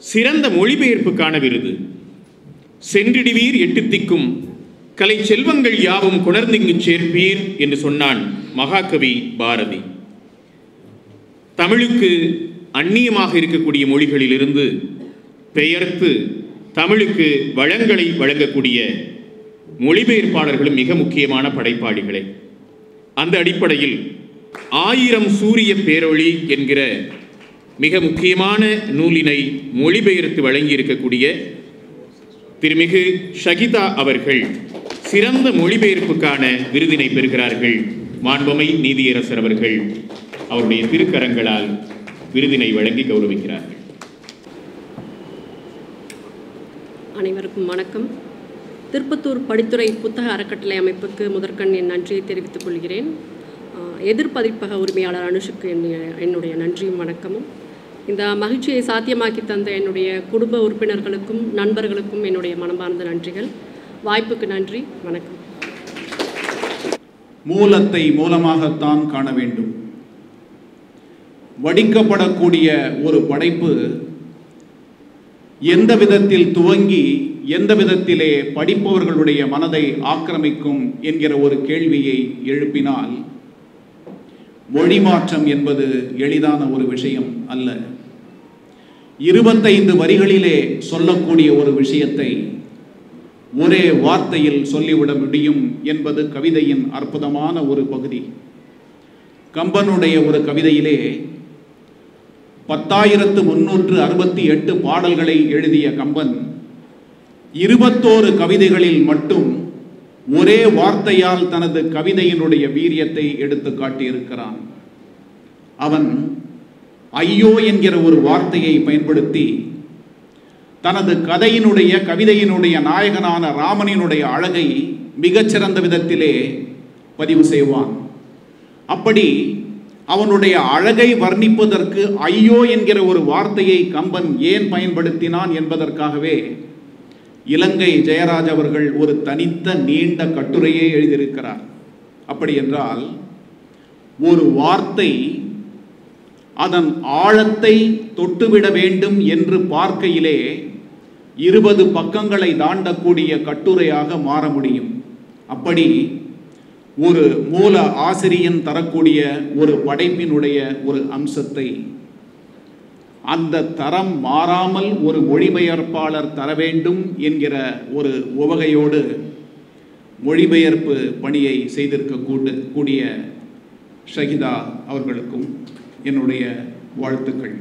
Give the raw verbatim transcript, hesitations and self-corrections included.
சிறந்த மொழிபெயர்ப்புக்கான விருது. சென்றிடுவீர் எட்டு திக்கும் கலை செல்வங்கள் யாவும் கொணர்ந்திங்கு சேர்ப்பீர் என்று சொன்னான் மகாகவி பாரதி. தமிழுக்கு அந்நியமாக இருக்கக்கூடிய மொழிகளிலிருந்து பெயர்த்து தமிழுக்கு வளங்களை வழங்கக்கூடிய மொழிபெயர்ப்பாளர்களும் மிக முக்கியமான படைப்பாளிகளே. அந்த அடிப்படையில் ஆயிரம் சூரிய பேரொளி என்கிற மிக முக்கியமான நூலினை மொழிபெயர்த்து வழங்கி இருக்கக்கூடிய திருமிகு ஷகிதா அவர்கள் சிறந்த மொழிபெயர்ப்புக்கான விருதினை பெறுகிறார்கள். மாண்புமை நீதி யரசர் அவர்கள் அவருடைய திருக்கரங்களால் விருதினை வழங்கி கௌரவிக்கிறார்கள். அனைவருக்கும் வணக்கம். திருப்பத்தூர் படித்துறை புத்தக அறக்கட்டளை அமைப்புக்கு முதற்கண் என் நன்றியை தெரிவித்துக் கொள்கிறேன். எதிர்பதிப்பக உரிமையாளர் அனுஷுக்கு என்னுடைய நன்றியும் வணக்கமும். இந்த மகிழ்ச்சியை சாத்தியமாக்கி தந்த என்னுடைய குடும்ப உறுப்பினர்களுக்கும் நண்பர்களுக்கும் என்னுடைய மனமார்ந்த நன்றிகள். வாய்ப்புக்கு நன்றி. வணக்கம். மூலத்தை மூலமாகத்தான் காண வேண்டும். வடிக்கப்படக்கூடிய ஒரு படைப்பு எந்த விதத்தில் துவங்கி எந்த விதத்திலே படிப்பவர்களுடைய மனதை ஆக்கிரமிக்கும் என்கிற ஒரு கேள்வியை எழுப்பினால் மொழி மாற்றம் என்பது எளிதான ஒரு விஷயம் அல்ல. இருபத்தைந்து வரிகளிலே சொல்லக்கூடிய ஒரு விஷயத்தை ஒரே வார்த்தையில் சொல்லிவிட முடியும் என்பது கவிதையின் அற்புதமான ஒரு பகுதி. கம்பனுடைய ஒரு கவிதையிலே பத்தாயிரத்து முன்னூற்று அறுபத்தி எட்டு பாடல்களை எழுதிய கம்பன் இருபத்தோரு கவிதைகளில் மட்டும் ஒரே வார்த்தையால் தனது கவிதையினுடைய வீரியத்தை எடுத்து காட்டியிருக்கிறான். அவன் ஐயோ என்கிற ஒரு வார்த்தையை பயன்படுத்தி தனது கதையினுடைய கவிதையினுடைய நாயகனான ராமனினுடைய அழகை மிகச்சிறந்த விதத்திலே பதிவு செய்வான். அப்படி அவனுடைய அழகை வர்ணிப்பதற்கு ஐயோ என்கிற ஒரு வார்த்தையை கம்பன் ஏன் பயன்படுத்தினான் என்பதற்காகவே இலங்கை ஜெயராஜ் அவர்கள் ஒரு தனித்த நீண்ட கட்டுரையை எழுதியிருக்கிறார். அப்படி என்றால் ஒரு வார்த்தை அதன் ஆழத்தை தொட்டுவிட வேண்டும் என்று பார்க்கையிலே இருபது பக்கங்களை தாண்டக்கூடிய கட்டுரையாக மாற முடியும். அப்படி ஒரு மூல ஆசிரியன் தரக்கூடிய ஒரு படைப்பினுடைய ஒரு அம்சத்தை அந்த தரம் மாறாமல் ஒரு மொழிபெயர்ப்பாளர் தர வேண்டும் என்கிற ஒரு உவகையோடு மொழிபெயர்ப்பு பணியை செய்திருக்க கூடிய ஷகிதா அவர்களுக்கும் என்னுடைய வாழ்த்துக்கள்.